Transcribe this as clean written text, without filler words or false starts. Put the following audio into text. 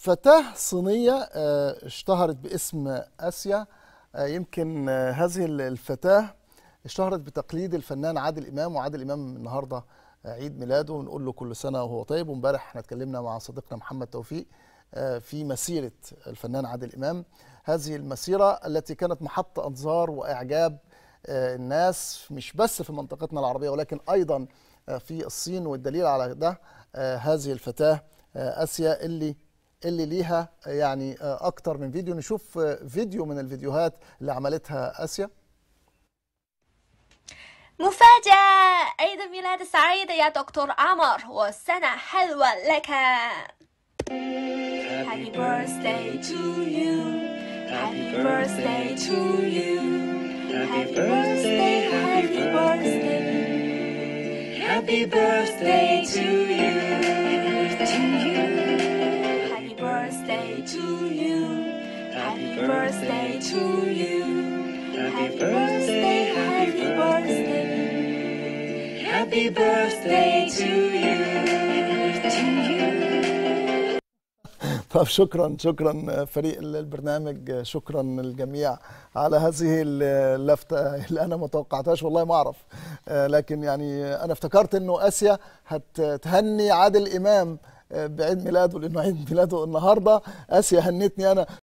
فتاة صينية اشتهرت باسم آسيا. يمكن هذه الفتاة اشتهرت بتقليد الفنان عادل إمام، وعادل إمام النهاردة عيد ميلاده، ونقول له كل سنة وهو طيب. وامبارح احنا اتكلمنا مع صديقنا محمد توفيق في مسيرة الفنان عادل إمام، هذه المسيرة التي كانت محط أنظار وإعجاب الناس مش بس في منطقتنا العربية ولكن أيضا في الصين. والدليل على ده هذه الفتاة آسيا اللي ليها يعني أكتر من فيديو. نشوف فيديو من الفيديوهات اللي عملتها آسيا. مفاجأة! عيد ميلاد سعيد يا دكتور عمر، وسنة حلوة لك. Happy birthday to you. Happy birthday to you. Happy birthday, happy birthday. Happy birthday to you. Happy birthday to you. Happy birthday to you. Happy birthday, happy birthday. Happy birthday to you. طب شكرا فريق البرنامج، شكرا الجميع على هذه اللفتة اللي أنا ما توقعتهاش، والله ما أعرف. لكن يعني أنا افتكرت إنه آسيا هتهني عادل إمام بعيد ميلاده، لأنه عيد ميلاده النهارده. آسيا هنتني أنا.